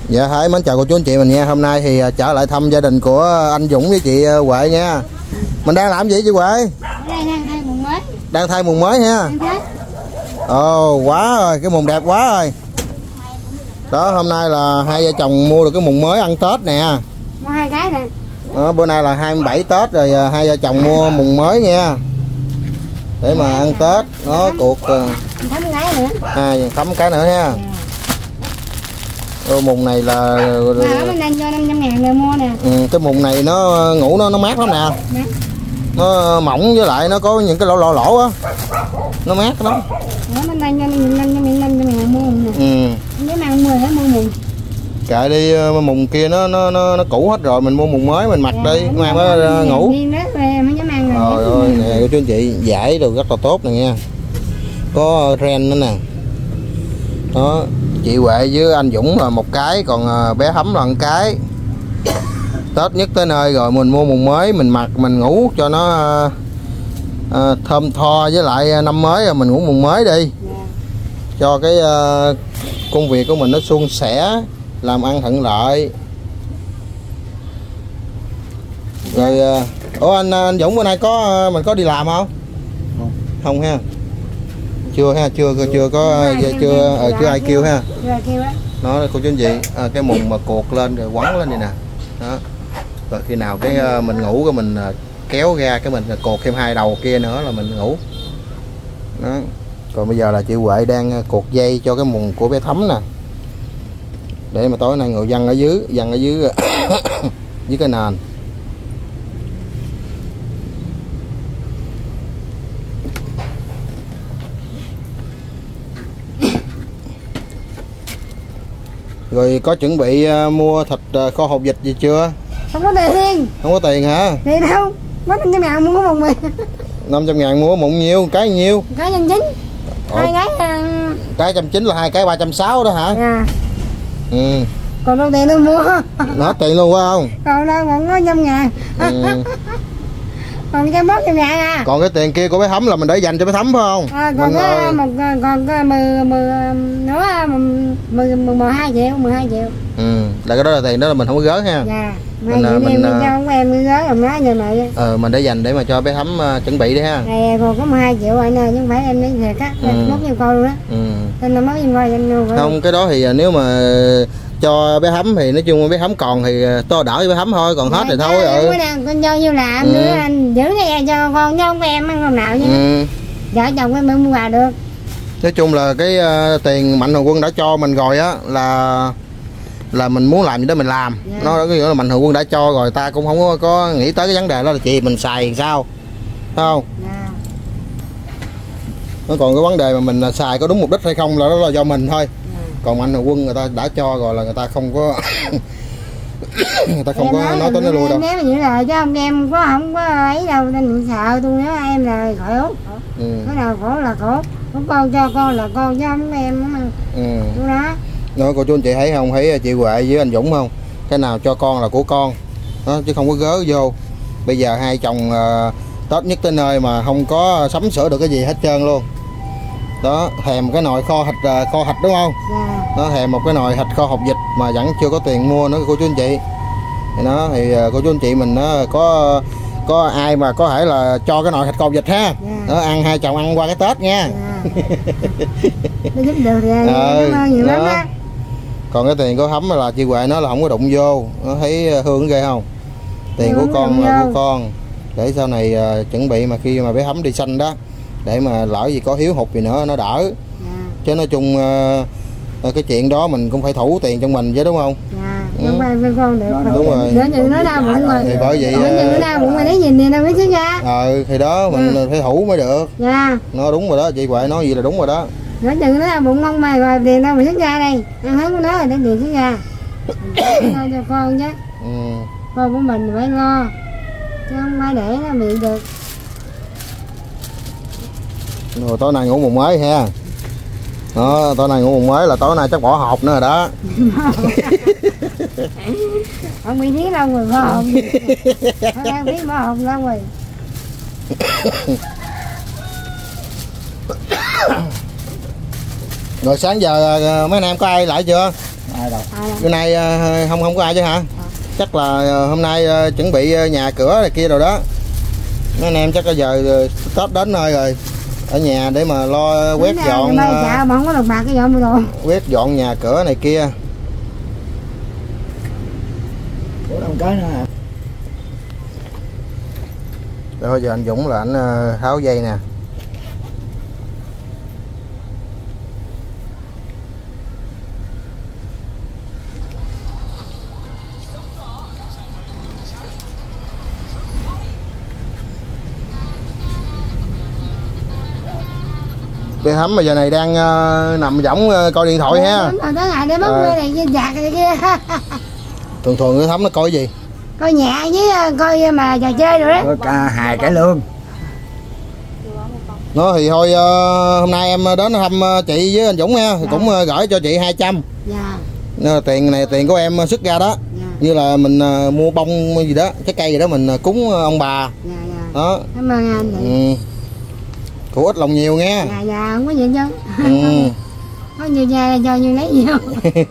Dạ hãy mến chào cô chú anh chị mình nha. Hôm nay thì trở lại thăm gia đình của anh Dũng với chị Huệ nha. Mình đang làm gì chị Huệ? Đang thay mùng mới. Đang thay mùng mới ha. Ồ quá rồi, cái mùng đẹp quá rồi. Đó, hôm nay là hai vợ chồng mua được cái mùng mới ăn Tết nè. Mua 2 cái nè. Đó, bữa nay là 27 Tết rồi, hai vợ chồng mua mùng mới nha. Để mà ăn Tết. Nó cuộc Thấm cái nữa. thấm cái nữa ha. Mùng này là Mình đang cho 500.000 rồi mua nè. cái mùng này nó ngủ nó mát lắm nè. Nó mỏng với lại nó có những cái lỗ á. Nó mát lắm. Đó, mình đang cho 500.000 mua mùng nè. Nếu mà ăn 10 mua mùng. Kệ đi, mùng kia nó cũ hết rồi, mình mua mùng mới mình mặc đi, mang nó ngủ. Trời ơi nè cô chú anh chị, vải đồ rất là tốt nè nha. Có ren nữa nè. Đó, chị Huệ với anh Dũng là một cái, còn bé Thấm là một cái. Tết nhất tới nơi rồi mình mua mùng mới mình mặc mình ngủ cho nó thơm tho, với lại năm mới rồi mình ngủ mùng mới đi. Cho cái công việc của mình nó suôn sẻ, làm ăn thuận lợi. Rồi ủa anh Dũng bữa nay mình có đi làm không? Không ha. Chưa ha, chưa ai kêu ha. Nó cô chú anh chị, cái mùng mà cột lên rồi quấn lên này nè. Đó. Rồi khi nào cái mình ngủ cái mình kéo ra cái mình cột thêm 2 đầu kia nữa là mình ngủ. Đó. Còn bây giờ là chị Huệ đang cột dây cho cái mùng của bé Thấm nè. Để mà tối nay ngồi văng ở dưới dưới cái nền. Rồi có chuẩn bị mua thịt kho hột vịt gì chưa? Không có tiền. Không có tiền hả? Tiền đâu? Có 500.000 mua mùng mì. 500.000 mua mùng nhiêu? Cái nhiêu? Cái 190. 2 cái cái 190 là 2 cái 360 đó hả? Dạ. Ừ. Còn đâu tiền đâu mua. Nó tiền luôn phải không? Còn đâu còn có 100.000. Còn 140.000 à. Còn cái tiền kia của bé Thấm là mình để dành cho bé Thấm phải không? Còn có 12 triệu. Là cái đó là tiền đó là mình không có gớ ha. Dạ. Mình cho em gớ làm nói giờ này. Mình để dành để mà cho bé Thấm chuẩn bị đi ha. Này còn có 12 triệu anh ơi, chứ không phải em lấy thiệt á, mốt em coi luôn á. Nên là mới em coi anh luôn. Không, cái đó thì nếu mà cho bé Thấm thì nói chung bé Thấm còn thì to đỡ với bé Thấm thôi, còn hết thì thôi. Con cho nhiêu làm nữa anh giữ cái cho con chứ không có em ăn hôm nào chứ. Vợ chồng em mua quà được. Nói chung là cái tiền Mạnh Thường Quân đã cho mình rồi á, là mình muốn làm gì đó mình làm. Nó có nghĩa là Mạnh Thường Quân đã cho rồi, ta cũng không có nghĩ tới cái vấn đề đó là chị mình xài sao, phải không? Nó còn cái vấn đề mà mình xài có đúng mục đích hay không là đó là do mình thôi. Còn Mạnh Thường Quân người ta đã cho rồi là người ta không có người ta không có nói tới nó luôn đâu. Nếu mà vậy là chứ không có ấy đâu, nên mình sợ tôi nếu em là khổ. Cái nào khổ là khổ, có con cho con là con chứ không em mà. Đó. Đó, cô chú anh chị thấy không, thấy chị Huệ với anh Dũng không, cái nào cho con là của con đó, chứ không có gớ vô. Bây giờ hai chồng Tết nhất tới nơi mà không có sắm sửa được cái gì hết trơn luôn. Đó, thèm cái nồi kho thịt đúng không? Nó thèm một cái nồi thịt kho hột vịt mà vẫn chưa có tiền mua nữa cô chú anh chị. Thì nó thì cô chú anh chị mình có ai mà có thể là cho cái nồi thịt kho hột vịt ha. Đó, ăn hai chồng ăn qua cái Tết nha. Nó giúp được thì cảm ơn nhiều lắm á. Còn cái tiền của Thấm là chị Huệ nó là không có đụng vô, nó thấy hương ghê không? Tiền của con là của con, để sau này chuẩn bị mà khi mà bé Thấm đi sanh đó, để mà lỡ gì có thiếu hụt gì nữa nó đỡ. Chứ nói chung cái chuyện đó mình cũng phải thủ tiền trong mình chứ đúng không? Với con được. Đúng rồi. Nữa chừng nó đau bụng rồi. Thì bởi vậy. Nữa chừng nó đau bụng mà lấy nhìn thì đâu biết chứ ra. Thì đó mình phải thủ mới được. Dạ. Nó đúng rồi đó, chị Huệ nói gì là đúng rồi đó. Nữa chừng nó đau bụng không mà rồi tiền đâu mà xuất ra đây. Ăn hết của nó rồi để tiền xuất ra. Lo cho con chứ. Con của mình phải lo. Chứ không phải để nó bị được. Rồi tối nay ngủ mùng mới ha. Đó, tối nay ngủ mùng mới là tối nay chắc bỏ hộp nữa rồi đó. Không bị biết đâu rồi bỏ hộp. Không biết bỏ hộp đâu rồi. Rồi sáng giờ mấy anh em có ai lại chưa? ai đâu. Bữa nay không có ai chứ hả? Chắc là hôm nay chuẩn bị nhà cửa này kia rồi đó. Mấy anh em chắc là giờ Tết đến nơi rồi, ở nhà để mà lo quét dọn. Dạ mà không có đồng bạc cái dọn đồ. Quét dọn nhà cửa này kia. Ủa đâu cái nữa hả? Rồi giờ anh Dũng là anh tháo dây nè. Bé Thắm mà giờ này đang nằm võng coi điện thoại ha. Tới ngày để bấm này giặt này kia. Thường bé Thắm nó coi gì? Coi nhạc với coi mà trò chơi rồi đó. Coi ca hài cải lương. Nó thì thôi hôm nay em đến thăm chị với anh Dũng nha, thì cũng gửi cho chị 200. Dạ. Tiền này tiền của em xuất ra đó. Dạ. Như là mình mua bông gì đó, trái cây gì đó mình cúng ông bà. Dạ, dạ. Đó. Cảm ơn anh. Của ít lòng nhiều nghe. Dạ dạ không có gì chứ. Có nhiều nhà cho nhiều lấy nhiều.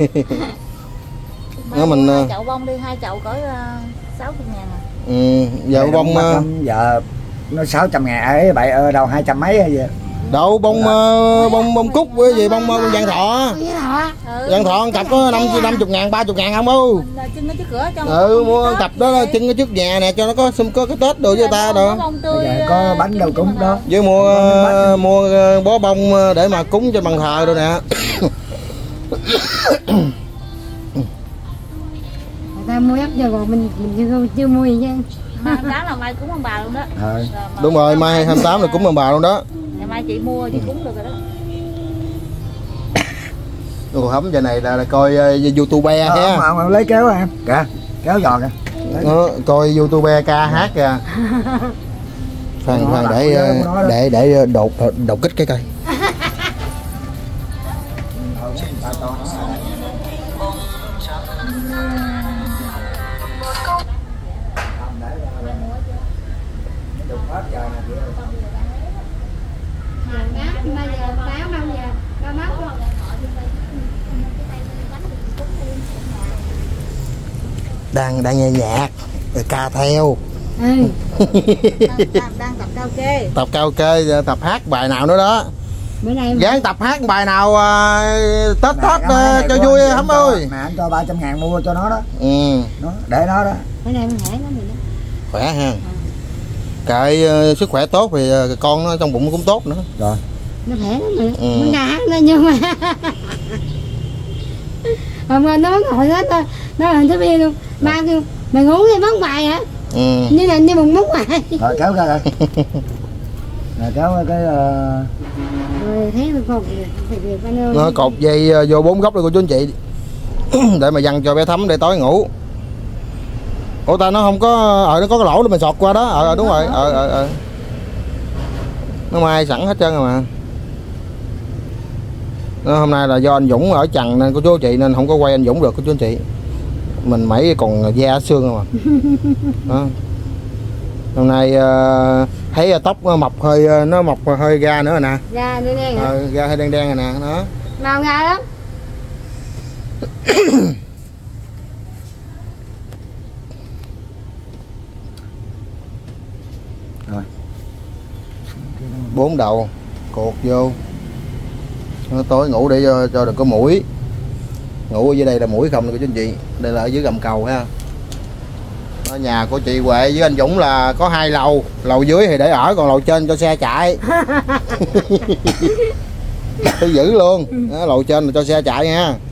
Nó mình chậu bông đi 2 chậu cỡ 60.000 à. Giờ bông giờ nó 600.000 ấy vậy ở đâu 200 mấy hay gì? Đâu bông bông cúc với gì bông vàng thọ. Vàng thọ cặp có 50.000 30.000 không đâu. Trưng ở trước cửa cho. Mua cặp đó trưng ở trước nhà nè cho nó có cái Tết đồ với ta rồi. Có bánh đâu cúng đó. Với mua bó bông để mà cúng cho bàn thờ rồi nè. Ta mua ép giờ còn mình chưa mua gì chứ. Đó là mai cúng ông bà luôn đó. Đúng rồi, mai 28 là cúng ông bà luôn đó. Ngày mai chị mua chị cúng được rồi đó. Cô Thắm giờ này là coi YouTube ha. Ông lấy kéo em. Kìa, kéo giò kìa. Coi YouTube ca hát kìa. Khoan để đột kích cái cây. Đang nghe nhạc rồi ca theo. Đang tập cao kê. Tập cao kê, tập hát bài nào nữa đó. Bữa nay Gán tập hát bài nào Tết cho vui Thắm ơi. Mà anh cho 300.000 mua cho nó đó. Nó để nó đó. Bữa nay mình khỏe lắm rồi đó. Khỏe ha. Kệ sức khỏe tốt thì con nó trong bụng cũng tốt nữa. Rồi. Nó khỏe lắm rồi. Nó đã nó nhưng mà hôm qua nó ngồi hết thôi. Nó làm tới bia luôn. Ba kêu mày ngủ hay bắn bài hả? Như là như bụng bắn bài. Rồi kéo ra rồi. Rồi kéo cái rồi thấy cột nó cột dây vô 4 góc đây cô chú anh chị. Để mà dằn cho bé Thắm để tối ngủ. Ủa ta nó không có nó có cái lỗ để mình sọt qua đó. Đúng rồi. Nó may sẵn hết trơn rồi mà. Hôm nay là do anh Dũng ở trần nên cô chú anh chị nên không có quay anh Dũng được cô chú anh chị. Mình mấy còn da xương không à. Đó. Hôm nay thấy tóc nó mọc hơi ra nữa rồi nè. Da đen đen hả? Da hơi đen đen rồi nè, đó. Màu ra lắm. Rồi. 4 đầu cột vô. Nó tối ngủ để cho đừng có muỗi. Ngủ ở dưới đây là muỗi không nè cô chú anh chị. Đây là ở dưới gầm cầu ha. Ở nhà của chị Huệ với anh Dũng là có 2 lầu. Lầu dưới thì để ở, còn lầu trên cho xe chạy. Tôi giữ luôn. Đó, lầu trên là cho xe chạy nha.